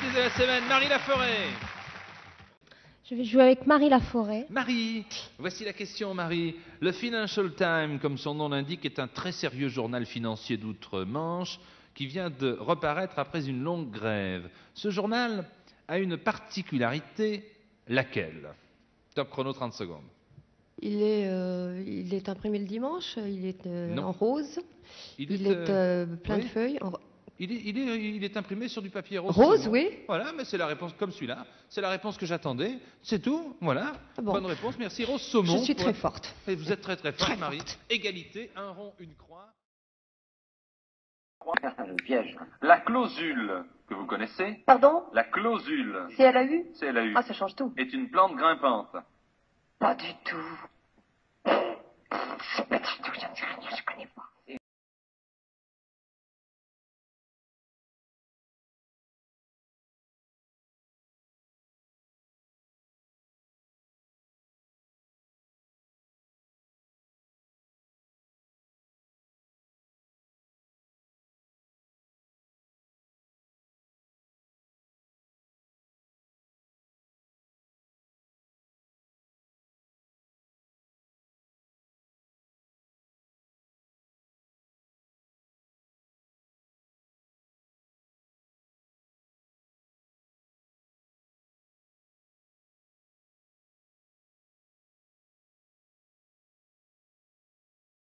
de la semaine, Marie Laforêt. Je vais jouer avec Marie Laforêt. Marie, voici la question, Marie. Le Financial Times, comme son nom l'indique, est un très sérieux journal financier d'outre-Manche qui vient de reparaître après une longue grève. Ce journal a une particularité, laquelle? Top chrono, 30 secondes. Il est imprimé le dimanche, il est en rose, il est plein oui. de feuilles. Il est imprimé sur du papier rose. Rose, oui. Voilà, mais c'est la réponse comme celui-là. C'est la réponse que j'attendais. C'est tout, voilà. Ah bon. Bonne réponse, merci. Rose saumon. Je suis très forte. Et vous êtes très très forte, Très Marie. forte. Égalité, un rond, une croix. Le piège. La clausule, que vous connaissez. Pardon? La clausule. CLAU? CLAU. Ah, ça change tout. Est une plante grimpante. Pas du tout. Pas du tout, je ne sais rien, je connais pas.